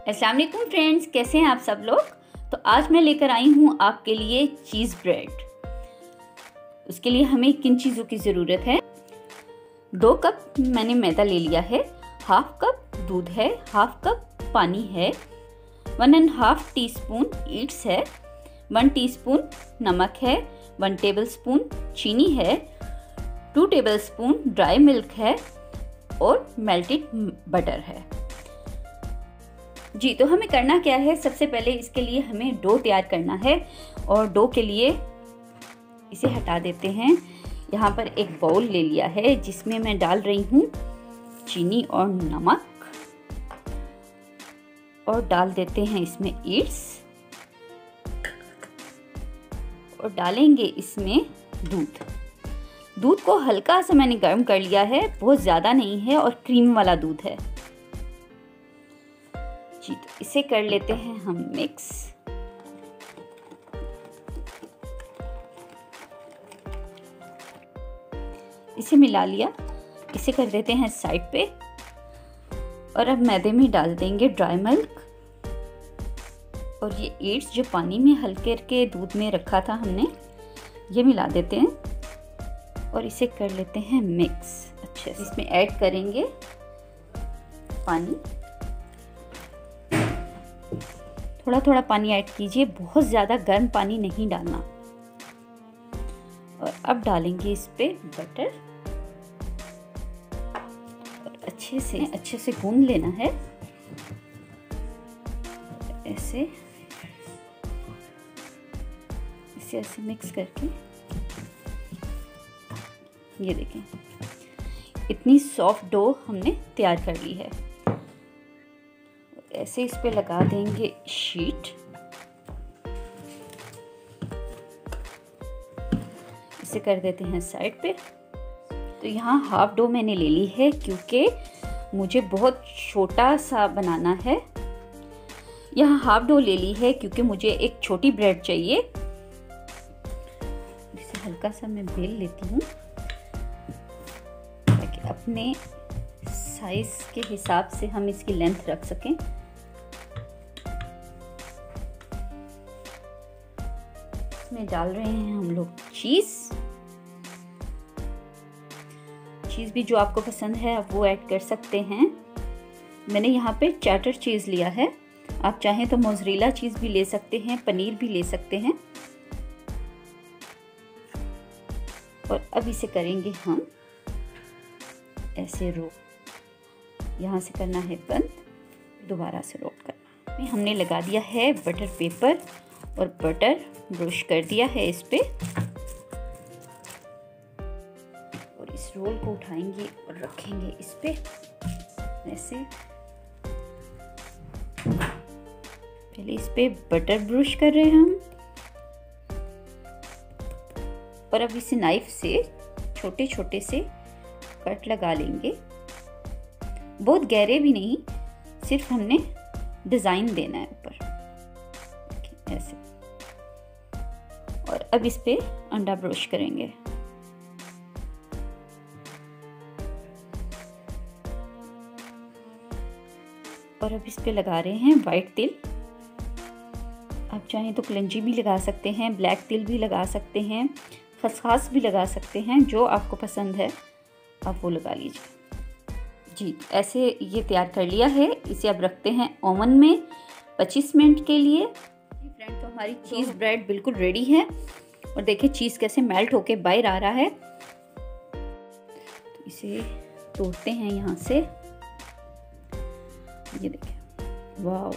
अस्सलाम वालेकुम फ्रेंड्स, कैसे हैं आप सब लोग। तो आज मैं लेकर आई हूँ आपके लिए चीज़ ब्रेड। उसके लिए हमें किन चीज़ों की ज़रूरत है। 2 कप मैंने मैदा ले लिया है, हाफ कप दूध है, हाफ कप पानी है, 1.5 टीस्पून ईट्स है, 1 टीस्पून नमक है, 1 टेबलस्पून चीनी है, 2 टेबलस्पून ड्राई मिल्क है और मेल्टेड बटर है। जी, तो हमें करना क्या है, सबसे पहले इसके लिए हमें डो तैयार करना है और डो के लिए इसे हटा देते हैं। यहाँ पर एक बाउल ले लिया है जिसमें मैं डाल रही हूँ चीनी और नमक और डाल देते हैं इसमें ईट्स और डालेंगे इसमें दूध को हल्का सा मैंने गर्म कर लिया है, बहुत ज़्यादा नहीं है और क्रीम वाला दूध है। जी, तो इसे कर लेते हैं हम मिक्स। इसे मिला लिया, इसे कर देते हैं साइड पे और अब मैदे में डाल देंगे ड्राई मिल्क और ये ईट्स जो पानी में हल्के के दूध में रखा था हमने, ये मिला देते हैं और इसे कर लेते हैं मिक्स अच्छे से। इसमें ऐड करेंगे पानी, थोड़ा थोड़ा पानी ऐड कीजिए, बहुत ज़्यादा गर्म पानी नहीं डालना। और अब डालेंगे इस पे बटर और अच्छे से गूंद लेना है ऐसे, इसे ऐसे मिक्स करके। ये देखें, इतनी सॉफ्ट डो हमने तैयार कर ली है। ऐसे इस पे लगा देंगे शीट, इसे कर देते हैं साइड पे। तो यहाँ हाफ डो मैंने ले ली है क्योंकि मुझे बहुत छोटा सा बनाना है। यहाँ हाफ डो ले ली है क्योंकि मुझे एक छोटी ब्रेड चाहिए। इसे हल्का सा मैं बेल लेती हूँ ताकि अपने साइज के हिसाब से हम इसकी लेंथ रख सकें। इसमें डाल रहे हैं हम लोग चीज़ भी जो आपको पसंद है आप वो ऐड कर सकते हैं। मैंने यहाँ पे चैटर चीज़ लिया है, आप चाहें तो मोज़रेला चीज़ भी ले सकते हैं, पनीर भी ले सकते हैं। और अब इसे करेंगे हम ऐसे रोल, यहाँ से करना है बंद, दोबारा से रोल करना। हमने लगा दिया है बटर पेपर और बटर ब्रश कर दिया है इस पे और इस रोल को उठाएंगे और रखेंगे इस पे ऐसे। पहले इस पे बटर ब्रश कर रहे हैं हम और अब इसे नाइफ से छोटे छोटे से कट लगा लेंगे, बहुत गहरे भी नहीं, सिर्फ हमने डिजाइन देना है ऊपर ऐसे। और अब इस पे अंडा ब्रश करेंगे और अब इस पे लगा रहे हैं वाइट तिल। आप चाहें तो कलंजी भी लगा सकते हैं, ब्लैक तिल भी लगा सकते हैं, खसखस भी लगा सकते हैं, जो आपको पसंद है आप वो लगा लीजिए। जी, ऐसे ये तैयार कर लिया है। इसे अब रखते हैं ओवन में 25 मिनट के लिए। फ्रेंड, तो हमारी चीज़ ब्रेड बिल्कुल रेडी है और देखिए चीज़ कैसे मेल्ट होके बाहर आ रहा है। तो इसे तोड़ते हैं यहाँ से, ये देखिए, वाह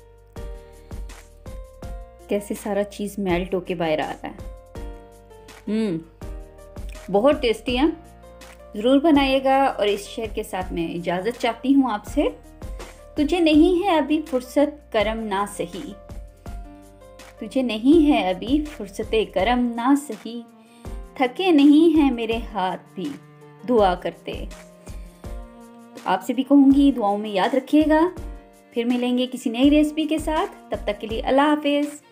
कैसे सारा चीज़ मेल्ट होके बाहर आ रहा है। बहुत टेस्टी है, ज़रूर बनाइएगा। और इस शेयर के साथ मैं इजाज़त चाहती हूँ आपसे। तुझे नहीं है अभी फुर्सत करम ना सही, तुझे नहीं है अभी फुर्सते करम ना सही, थके नहीं हैं मेरे हाथ भी दुआ करते। तो आपसे भी कहूँगी दुआओं में याद रखिएगा। फिर मिलेंगे किसी नई रेसिपी के साथ, तब तक के लिए अल्लाह हाफिज़।